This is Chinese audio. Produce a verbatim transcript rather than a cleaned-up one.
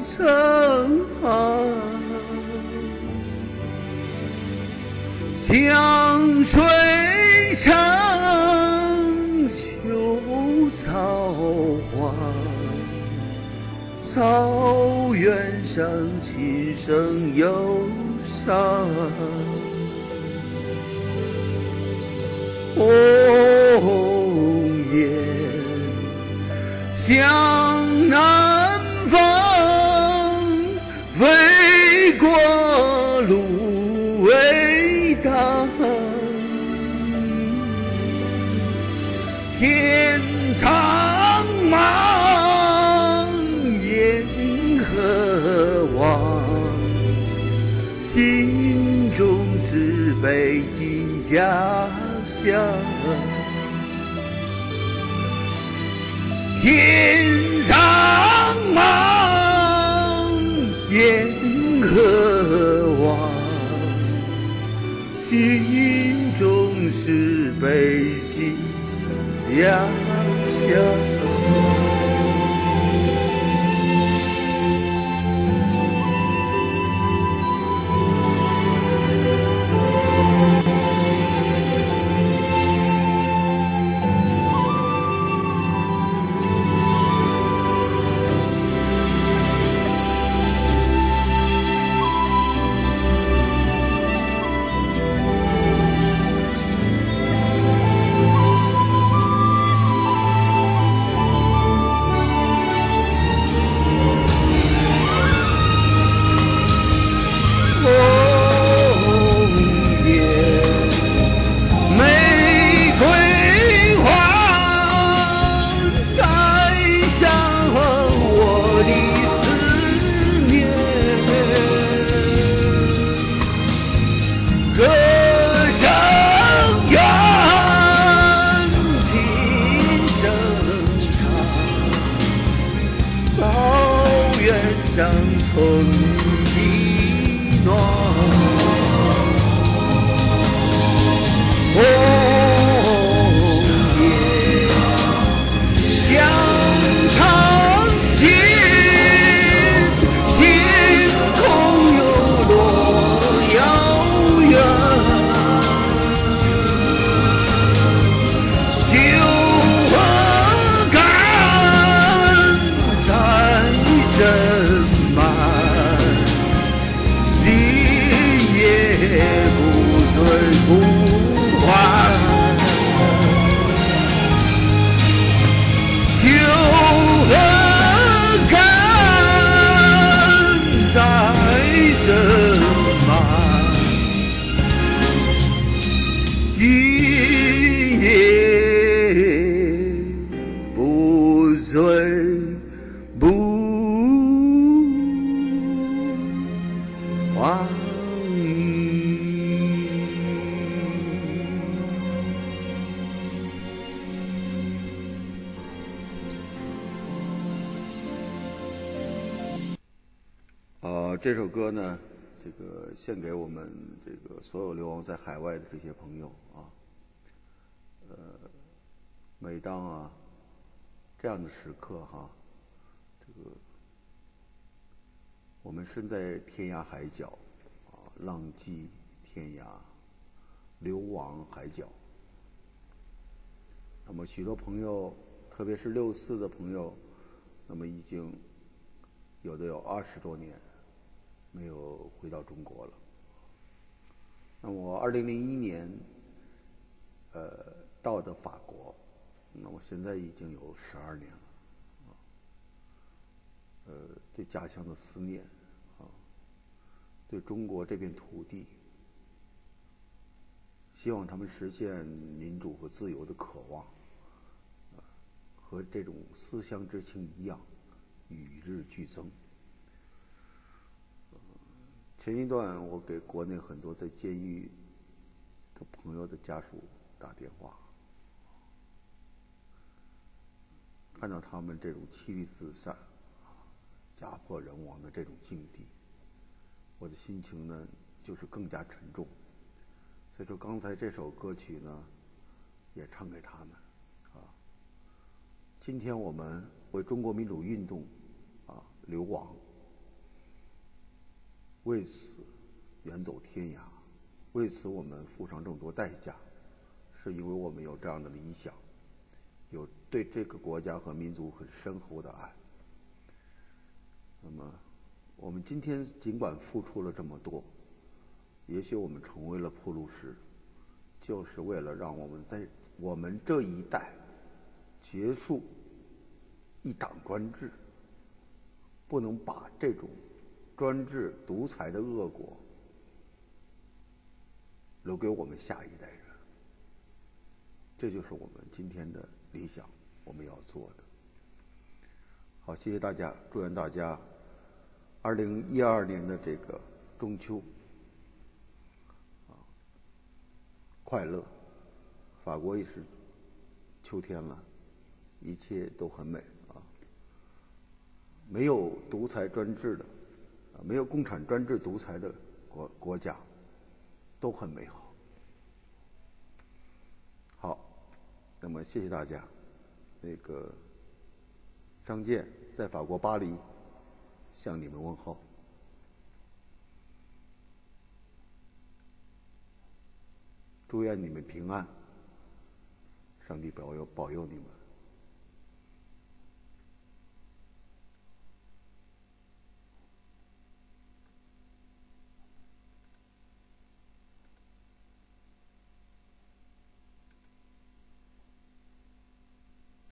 成行，江水长秋草黄，草原上琴声忧伤。红叶向南方，飞过芦苇荡。天苍茫，银河望，心中是北京家乡。天苍茫，银河望，心中是北京家乡。上春意暖，红叶向长天，天空有多遥远，酒和肝在斟不醉不还，酒和肝在斟满，今夜不醉不还。呃，这首歌呢，这个献给我们这个所有流亡在海外的这些朋友啊。呃，每当啊这样的时刻哈，这个我们身在天涯海角啊，浪迹天涯，流亡海角。那么许多朋友，特别是六四的朋友，那么已经有的有二十多年没有回到中国了。那我二零零一年，呃，到的法国，那我现在已经有十二年了，啊，呃，对家乡的思念，啊，对中国这片土地，希望他们实现民主和自由的渴望，啊，和这种思乡之情一样，与日俱增。前一段我给国内很多在监狱的朋友的家属打电话，看到他们这种妻离子散、家破人亡的这种境地，我的心情呢就是更加沉重。所以说刚才这首歌曲呢也唱给他们啊。今天我们为中国民主运动啊流亡， 为此远走天涯，为此我们付上这么多代价，是因为我们有这样的理想，有对这个国家和民族很深厚的爱。那么我们今天尽管付出了这么多，也许我们成为了铺路石，就是为了让我们在我们这一代结束一党专制，不能把这种专制独裁的恶果留给我们下一代人。这就是我们今天的理想，我们要做的。好，谢谢大家，祝愿大家二零一二年的这个中秋啊快乐。法国也是秋天了，一切都很美啊。没有独裁专制的，啊，没有共产专制独裁的国国家，都很美好。好，那么谢谢大家。那个张健在法国巴黎向你们问候。祝愿你们平安，上帝保佑保佑你们。